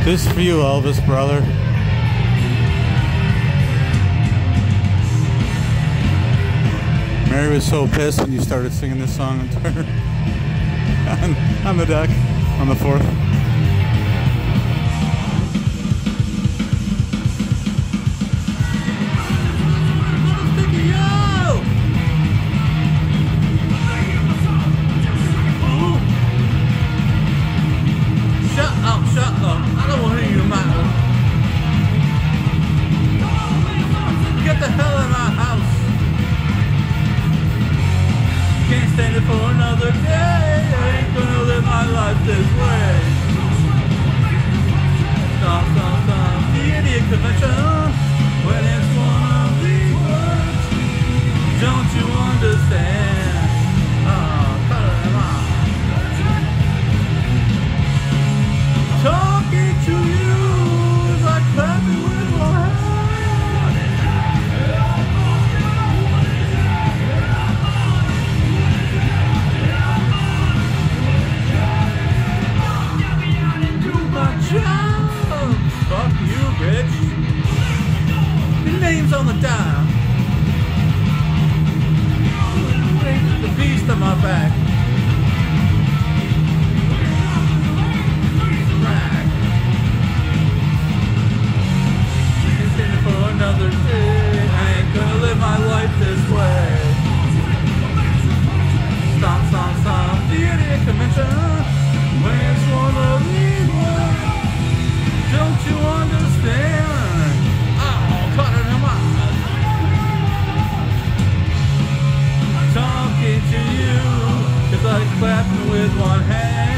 This is for you, Elvis, brother. Mary was so pissed when you started singing this song on the deck on the 4th. Shut up. I don't want to hear your mouth. Get the hell out of my house. Can't stand it for another day. I ain't gonna live my life this way. Stop. The idiot convention. When it's one of these words. Don't you understand? Cut it out. Talking to you is like clapping with one hand. Do my job. Fuck you, bitch. Your name's on the dial. The beast on my back. Another day, I ain't gonna live my life this way. Stomp. The idiot convention. When it's one of these words. Don't you understand? Cut it in my talking to you is like clapping with one hand.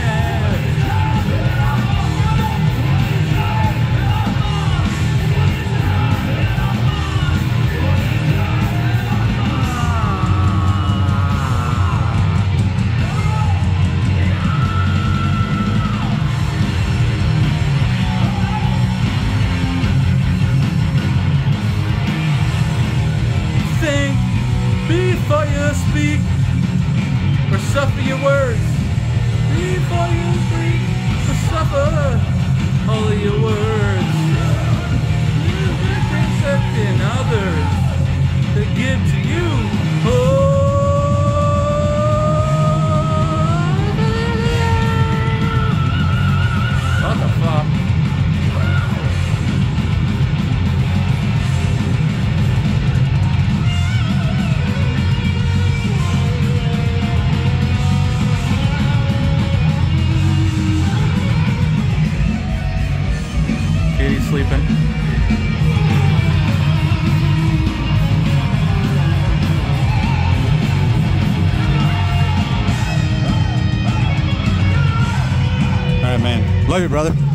Think before you speak, or suffer your words. Before you speak, or suffer all of your words. You've been accepting others to give to you. What the fuck? Katie's sleeping. All right, man. Love you, brother.